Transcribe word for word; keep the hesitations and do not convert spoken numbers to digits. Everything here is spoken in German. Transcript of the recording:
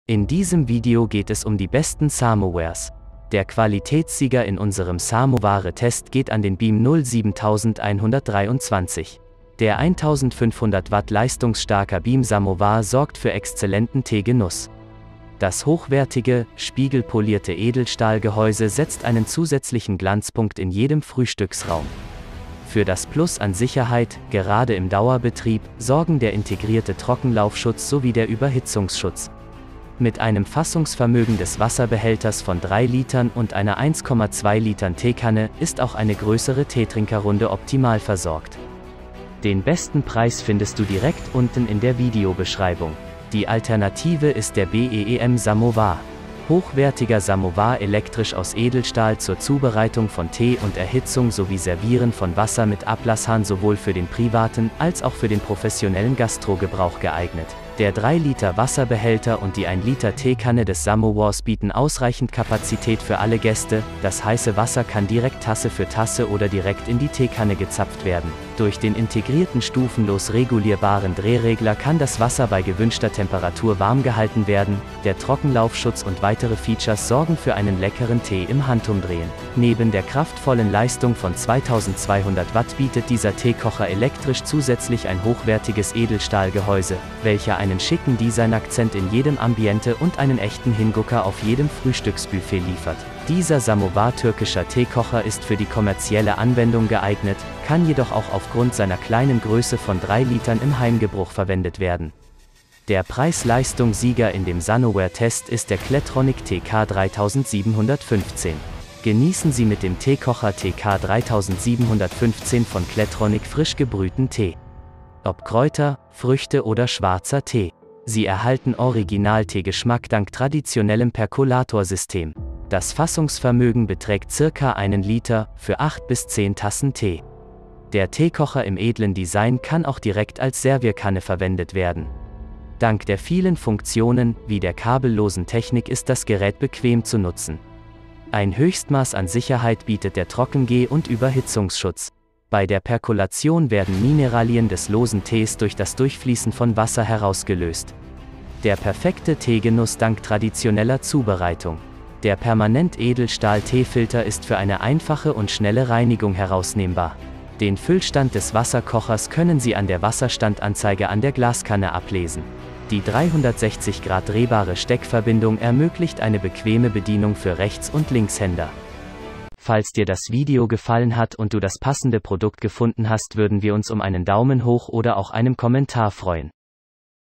In diesem Video geht es um die besten Samowares. Der Qualitätssieger in unserem Samoware-Test geht an den Beam null sieben eins drei zwei. Der eintausendfünfhundert Watt leistungsstarker Beam Samovar sorgt für exzellenten Teegenuss. Das hochwertige, spiegelpolierte Edelstahlgehäuse setzt einen zusätzlichen Glanzpunkt in jedem Frühstücksraum. Für das Plus an Sicherheit, gerade im Dauerbetrieb, sorgen der integrierte Trockenlaufschutz sowie der Überhitzungsschutz. Mit einem Fassungsvermögen des Wasserbehälters von drei Litern und einer eins Komma zwei Litern Teekanne ist auch eine größere Teetrinkerrunde optimal versorgt. Den besten Preis findest du direkt unten in der Videobeschreibung. Die Alternative ist der B E E M Samovar. Hochwertiger Samovar elektrisch aus Edelstahl zur Zubereitung von Tee und Erhitzung sowie Servieren von Wasser mit Ablasshahn sowohl für den privaten als auch für den professionellen Gastrogebrauch geeignet. Der drei Liter Wasserbehälter und die ein Liter Teekanne des Samowars bieten ausreichend Kapazität für alle Gäste, das heiße Wasser kann direkt Tasse für Tasse oder direkt in die Teekanne gezapft werden. Durch den integrierten stufenlos regulierbaren Drehregler kann das Wasser bei gewünschter Temperatur warm gehalten werden, der Trockenlaufschutz und weitere Features sorgen für einen leckeren Tee im Handumdrehen. Neben der kraftvollen Leistung von zweitausendzweihundert Watt bietet dieser Teekocher elektrisch zusätzlich ein hochwertiges Edelstahlgehäuse, welcher einen schicken Designakzent in jedem Ambiente und einen echten Hingucker auf jedem Frühstücksbuffet liefert. Dieser Samovar türkischer Teekocher ist für die kommerzielle Anwendung geeignet, kann jedoch auch aufgrund seiner kleinen Größe von drei Litern im Heimgebrauch verwendet werden. Der Preis-Leistung-Sieger in dem Sanoware-Test ist der Kletronic T K dreitausendsiebenhundertfünfzehn. Genießen Sie mit dem Teekocher T K dreitausendsiebenhundertfünfzehn von Kletronic frisch gebrühten Tee. Ob Kräuter, Früchte oder schwarzer Tee. Sie erhalten Original-Teegeschmack dank traditionellem Perkulatorsystem. Das Fassungsvermögen beträgt circa einen Liter, für acht bis zehn Tassen Tee. Der Teekocher im edlen Design kann auch direkt als Servierkanne verwendet werden. Dank der vielen Funktionen, wie der kabellosen Technik, ist das Gerät bequem zu nutzen. Ein Höchstmaß an Sicherheit bietet der Trockengeh- und Überhitzungsschutz. Bei der Perkulation werden Mineralien des losen Tees durch das Durchfließen von Wasser herausgelöst. Der perfekte Teegenuss dank traditioneller Zubereitung. Der Permanent-Edelstahl-Teefilter ist für eine einfache und schnelle Reinigung herausnehmbar. Den Füllstand des Wasserkochers können Sie an der Wasserstandanzeige an der Glaskanne ablesen. Die dreihundertsechzig Grad drehbare Steckverbindung ermöglicht eine bequeme Bedienung für Rechts- und Linkshänder. Falls dir das Video gefallen hat und du das passende Produkt gefunden hast, würden wir uns um einen Daumen hoch oder auch einem Kommentar freuen.